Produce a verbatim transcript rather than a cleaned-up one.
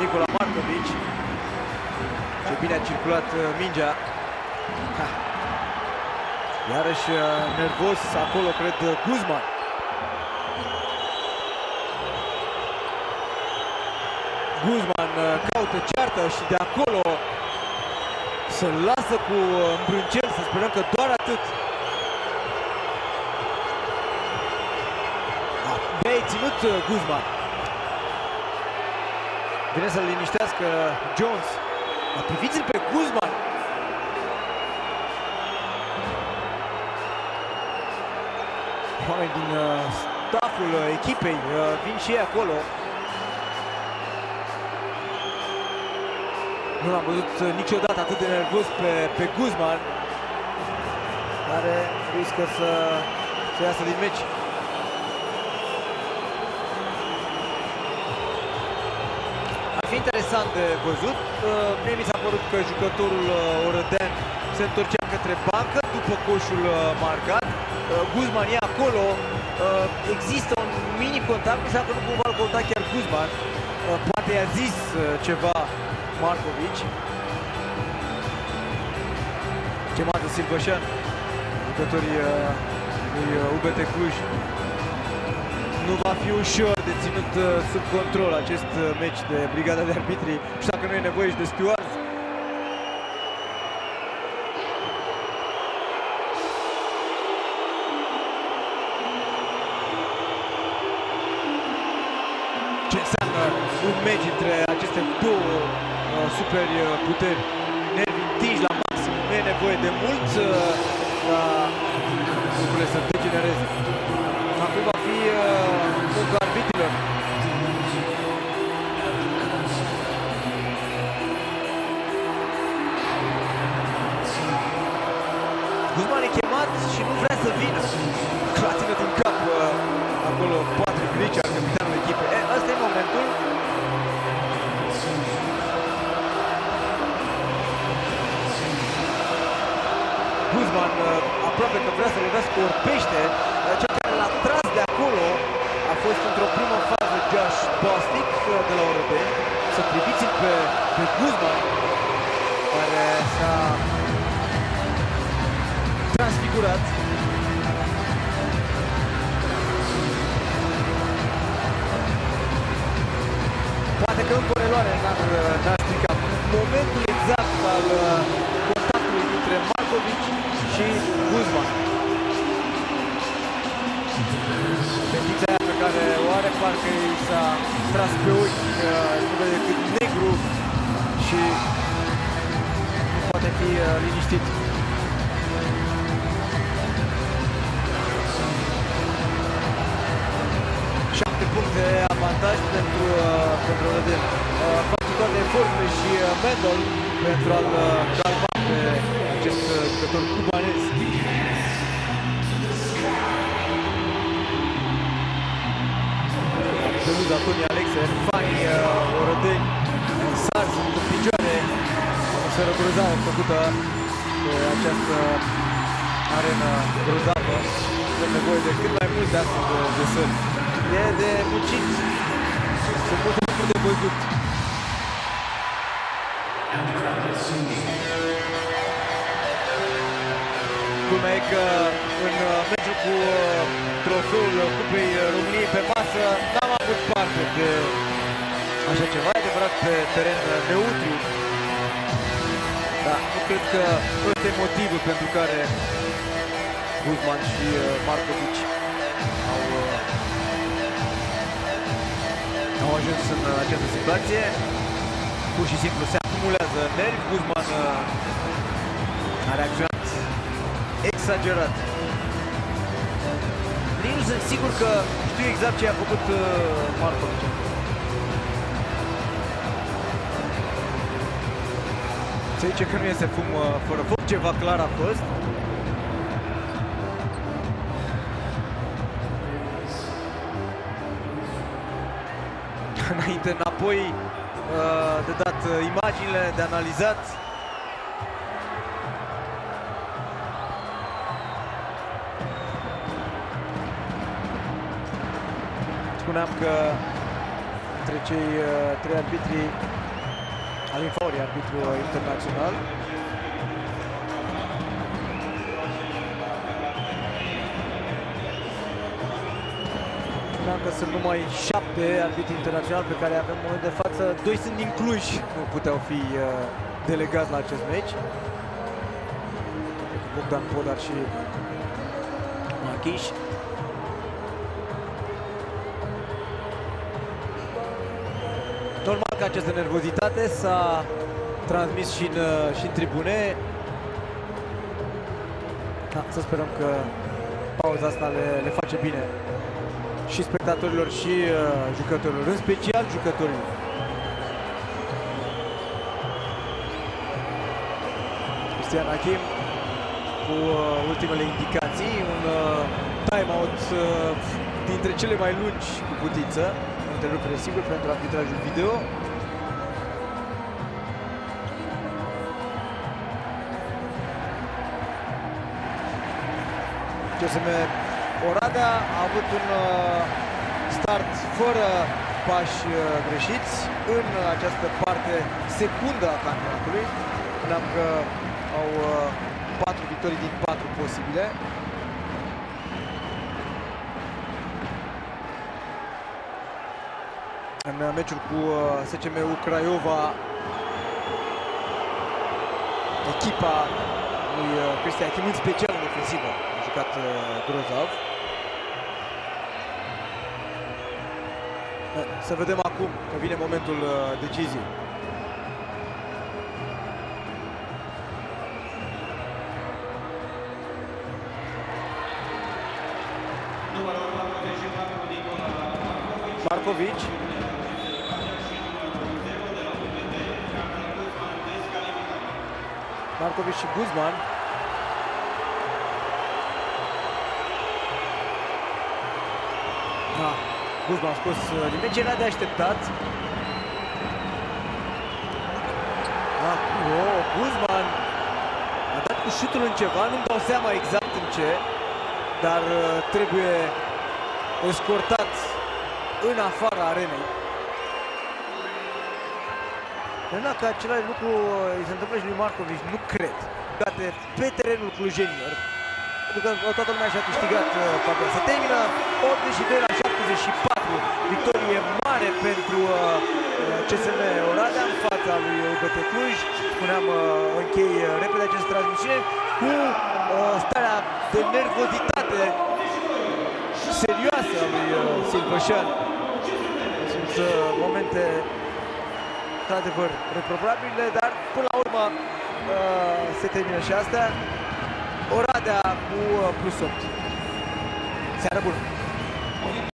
Nikola Markovic. Ce bine a circulat mingea. Ha. Iarăși nervos acolo, cred, Guzman. Guzman caută ceartă și de acolo se lasă cu îmbrâncel, să sperăm că doar atât. Abia ținut Guzman. Vine să-l liniștească Jones. Priviți-l pe Guzman. Oameni din stafful echipei vin și ei acolo. Nu l-am văzut niciodată atât de nervos pe, pe Guzman, care riscă să, să iasă din meci. Ar fi interesant de văzut. Mie mi s-a părut că jucătorul orădean se întorcea către bancă după coșul marcat. Guzman e acolo. Există un mini contact, mi s-a părut cumva îl căuta chiar Guzman. Poate i-a zis ceva Markovic. Chemat de Silvășan, jucătorii lui U B T Cluj. Nu va fi ușor de ținut sub control acest meci de brigada de arbitri. Nu știu dacă nu e nevoie și de stewards. Ce înseamnă un meci între aceste două uh, super puteri? Nervi întinși la maxim, nu e nevoie de mult uh, ca lucrurile să degenereze. Acum va fi uh, munca arbitrilor. Guzman e chemat și nu vrea să vină. Clatină din cap uh, acolo Patrick Richard, capitanul echipei. E, ăsta e momentul. Guzman uh, aproape că vrea să lovească, orbește. Uh, cel care l-a tras de acolo a fost într-o primă fază Josh Bostic uh, de la Orădeni. Să priviți-l pe, pe Guzman, care s-a transfigurat. Poate că încă o reluare n-a stricat. Momentul exact al contactului dintre Markovic și Guzman. Fetița aia pe care o are parcă i s-a tras pe ochi, nu vede decât negru și nu poate fi liniștit. șapte puncte avantaj pentru, uh, pentru Orădeni. Uh, fac toate eforturile și uh, Mendel pentru a-l uh, calma pe acest uh, jucător cubanez. Peluza Toni Alexe, fanii uh, Orădeni sar, sunt în picioare. Atmosferă grozavă făcută de această arenă grozavă. Avem nevoie de cât mai mult de astfel de, de sări. E de muncit. Sunt multe lucruri de văzut. Culmea e că în meciul cu trofeul Cupei României pe masă n-am avut parte de așa ceva, e adevărat pe teren neutru. Dar nu cred că ăsta e motivul pentru care Guzman și Markovic au au ajuns în această situație. Pur și simplu se acumulează nervi. Guzman a reacționat exagerat. Nici nu sunt sigur că știu exact ce a făcut Markovic. Se zice că nu iese fum fără foc, ceva clar a fost. Înainte, înapoi, de dat imaginile, de analizat. Spuneam că între cei trei arbitri Alin Fauri, arbitru internațional. Spuneam că sunt numai șapte arbitri internaționali pe care avem în moment de față. Doi sunt din Cluj, nu puteau fi uh, delegați la acest meci. Bogdan Podar și Marchiș. Normal că această nervozitate s-a transmis și în, și în tribune. Da, să sperăm că pauza asta le, le face bine și spectatorilor și uh, jucătorilor, în special jucătorilor. Cristian Achim cu uh, ultimele indicații, un uh, timeout uh, dintre cele mai lungi cu putință, întrerupere sigur pentru arbitrajul video. C S M Oradea a avut un uh, start fără pași uh, greșiți în această parte secundă a campionatului. Spuneam că au uh, patru victorii din patru posibile. În uh, meciul cu uh, S C M-ul Craiova, echipa lui uh, Cristian Achim, în special în ofensivă, a jucat uh, grozav. Să vedem acum că vine momentul uh, deciziei. Markovic. Markovic și Guzman. Da. Guzman a scos din meci, era de așteptat. Da, oh, Guzman a dat cu șutul în ceva, nu-mi dau seama exact în ce, dar uh, trebuie escortat în afara arenei. Dar că același lucru îi se întâmplă și lui Markovic, nu cred. Pe terenul clujenilor, pentru că toată lumea și-a câștigat uh, partea. Se termină optzeci și doi la șaptezeci și patru, victorie mare pentru uh, C S M Oradea în fața lui U B T Cluj. Spuneam, uh, închei uh, repede această transmisiune cu uh, starea de nervozitate serioasă a lui uh, Silvășan. Sunt uh, momente într-adevăr reprobabile, dar până la urmă uh, se termină și astea. Oradea cu plus opt. Seară bună!